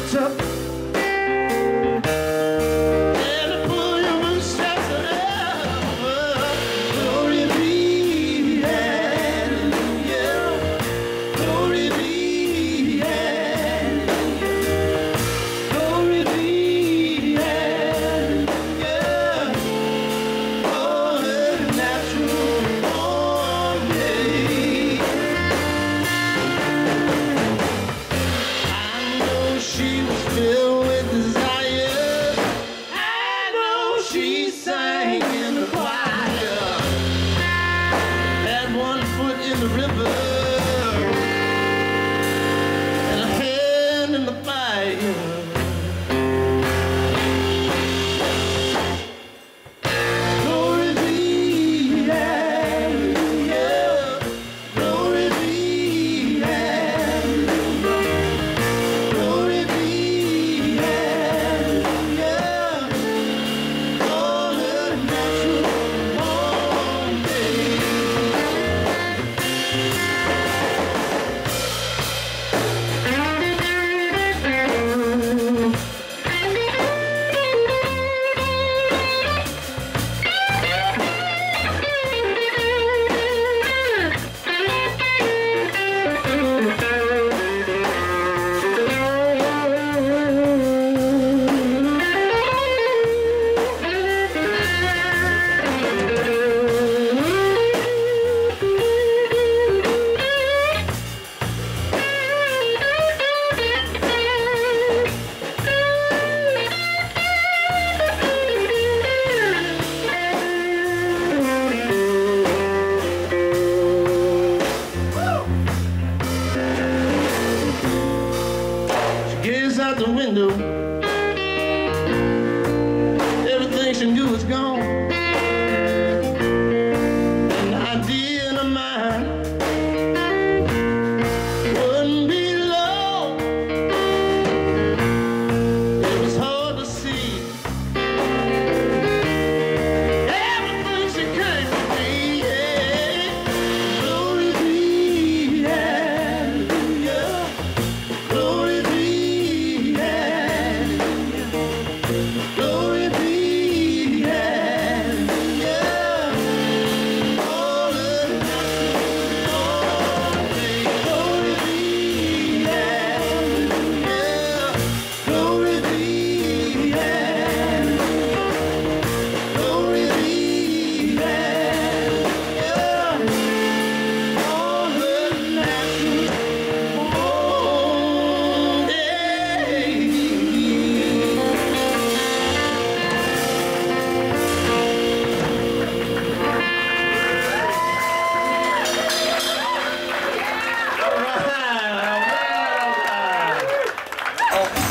tough. And to pull your bootstraps up. Glory be, hallelujah. Glory be, hallelujah. Glory be, hallelujah. Oh, the natural born day. I know she was filled with desire. I know she sang in the choir. Had one foot in the river and a hand in the fire. Glory be, hallelujah. Glory be, hallelujah. Glory be, hallelujah. Oh, the natural born day. She gazed out the window. Everything she knew was gone. An idea in her mind wouldn't be long. It was hard to see. Everything she came to be. Glory be, hallelujah. Glory be, hallelujah. Glory be, hallelujah. All the natural born day. Glory be, hallelujah. Glory be, hallelujah. Glory be, hallelujah. All the natural born day. All right.